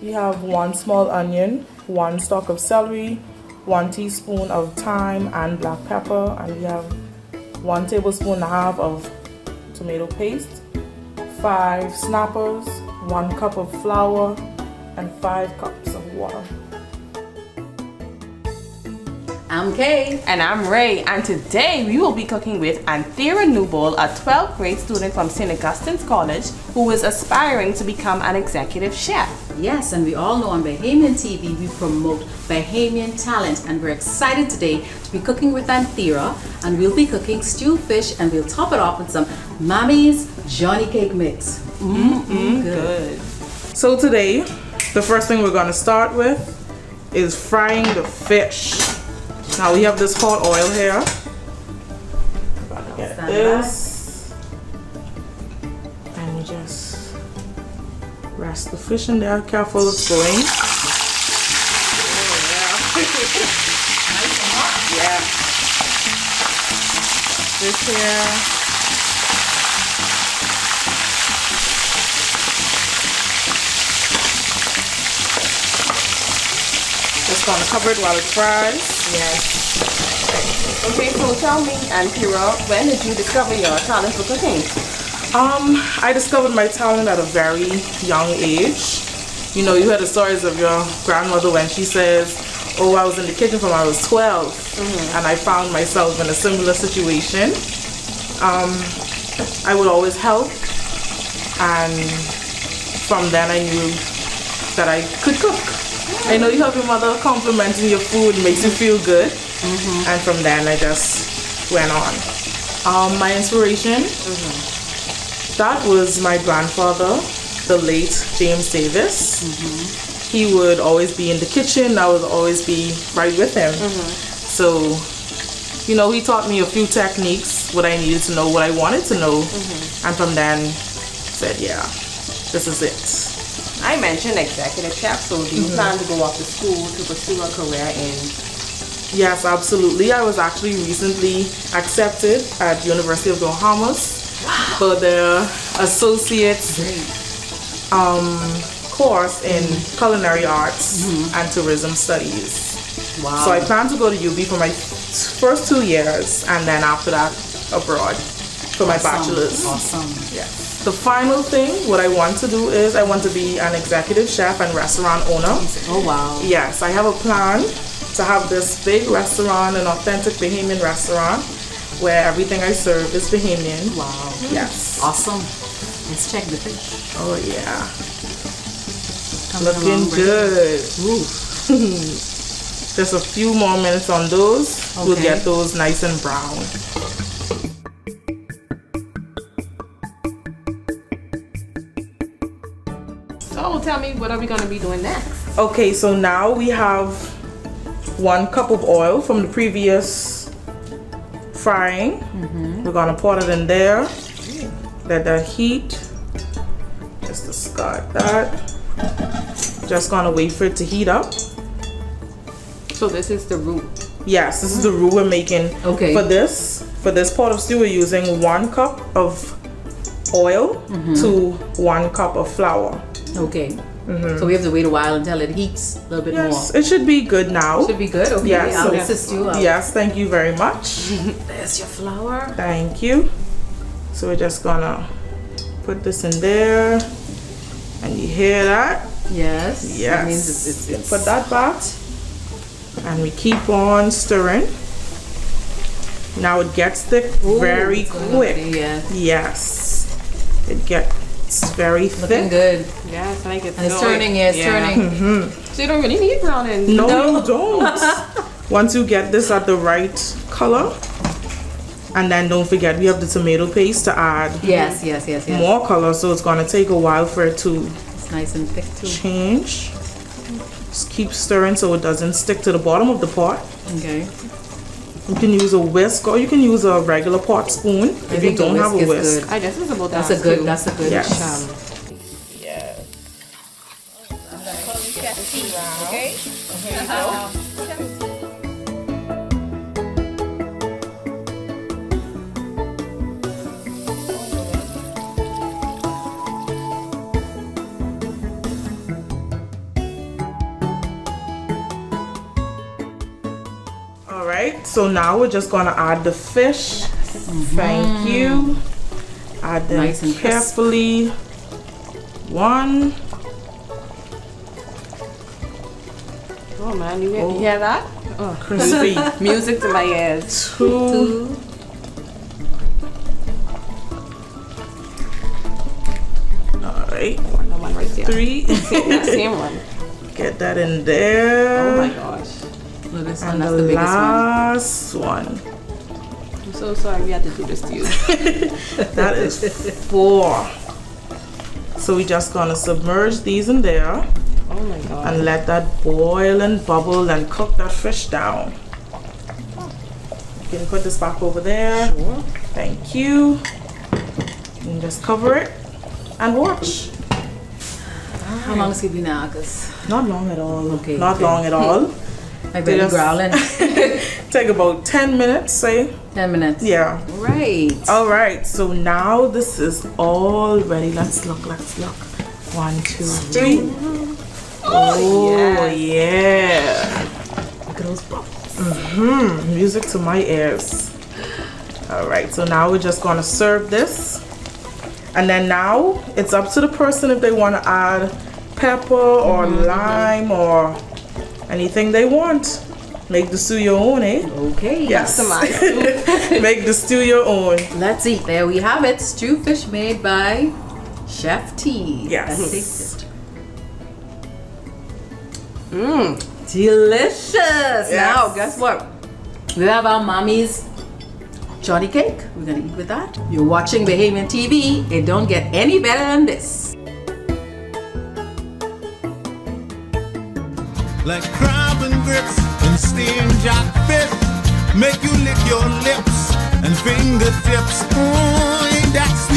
We have 1 small onion, 1 stalk of celery, 1 teaspoon of thyme and black pepper, and we have 1 tablespoon and a half of tomato paste, 5 snappers, 1 cup of flour, and 5 cups of water. I'm Kay. And I'm Ray, and today we will be cooking with Anthera Newbold, a 12th grade student from St. Augustine's College who is aspiring to become an executive chef. Yes, and we all know on Bahamian TV we promote Bahamian talent, and we're excited today to be cooking with Anthera, and we'll be cooking stewed fish, and we'll top it off with some Mommy's Johnny Cake Mix. Good. So today, the first thing we're going to start with is frying the fish. Now we have this hot oil here. Get this. And we just rest the fish in there. Careful, it's going. Oh, yeah. Nice and hot. Yeah. This here. Just gonna cover it while it fries. Yes. Okay, so tell me, Anthera, when did you discover your talent for cooking? I discovered my talent at a very young age. You know, you heard the stories of your grandmother when she says, oh, I was in the kitchen from when I was 12, and I found myself in a similar situation. I would always help, and from then I knew that I could cook. I know you have your mother complimenting your food, makes you feel good, and from then I just went on. My inspiration, that was my grandfather, the late James Davis. He would always be in the kitchen, I would always be right with him. So, you know, he taught me a few techniques, what I needed to know, what I wanted to know, and from then said, yeah, this is it. I mentioned executive chef, so do you plan to go off to school to pursue a career in? Yes, absolutely. I was actually recently accepted at University of the Bahamas for the associate course in culinary arts and tourism studies. Wow. So I plan to go to UB for my first 2 years, and then after that abroad for my bachelor's. Awesome. Yes. The final thing, what I want to do is I want to be an executive chef and restaurant owner. Oh wow. Yes, I have a plan to have this big restaurant, an authentic Bahamian restaurant where everything I serve is Bahamian. Wow. Yes. Awesome. Let's check the fish. Oh yeah. Coming Looking along good. Ooh. Just a few more minutes on those. We'll get those nice and brown. So tell me, what are we going to be doing next? Okay, so now we have 1 cup of oil from the previous frying. We're gonna pour it in there. Let that heat. Just discard that. Just gonna wait for it to heat up. So this is the roux. Yes, this is the roux we're making. Okay. For this pot of stew, we're using 1 cup of oil to 1 cup of flour. Okay. So we have to wait a while until it heats a little bit Yes, more. it should be good now. Should be good. Okay. Yes, I'll so- assist you. Yes, thank you very much. There's your flour. Thank you. So we're just gonna put this in there, and you hear that? Yes. Yes. That means it's Put that back, and we keep on stirring. Now it gets thick very quick. Yeah. Yes, it gets very Looking thick. good. Yes, I think it's And it's going. turning. Yeah, it's turning. So you don't really need browning. No, you don't. Once you get this at the right color, and then don't forget we have the tomato paste to add Yes. more color, so it's gonna take a while for it to It's nice and thick too. change. Just keep stirring so it doesn't stick to the bottom of the pot. Okay. You can use a whisk or you can use a regular pot spoon if you don't have a is whisk. good. I guess it's about That's that a good. too. That's a good. Yes. Yes. right, so now we're just gonna add the fish. Thank you. Add them Nice and crisp. carefully. 1. Oh man, you hear that? Oh, Crispy. music to my ears. 2. 2. All right. The one right there. 3. That same one. Get that in there. Oh my gosh. No, this one, And that's the the biggest one. last one. I'm so sorry we had to do this to you. That is 4. So we're just gonna submerge these in there Oh my god. and let that boil and bubble and cook that fish down. You can put this back over there. Sure. Thank you. And just cover it and watch. How long is it been now? Cause Not long at all. Okay, Not okay. long at all. I bet you Just- growling. Take about 10 minutes, say. 10 minutes. Yeah. Right. All right, so now this is all ready. Let's look. 1, 2, 3. Oh, yeah. Look at those bubbles. Music to my ears. All right, so now we're just gonna serve this. And then now it's up to the person if they wanna add pepper or lime or anything they want. Make the stew your own, eh? Okay. Yes. Customize. Make the stew your own. Let's eat. There we have it. Stew fish made by Chef T. Yes. Let's taste it. Delicious. Now, guess what? We have our mommy's Johnny cake. We're gonna eat with that. You're watching Bahamian TV. It don't get any better than this. Like crab and grits and steamed jackfish, make you lick your lips and fingertips. Ooh, ain't that sweet?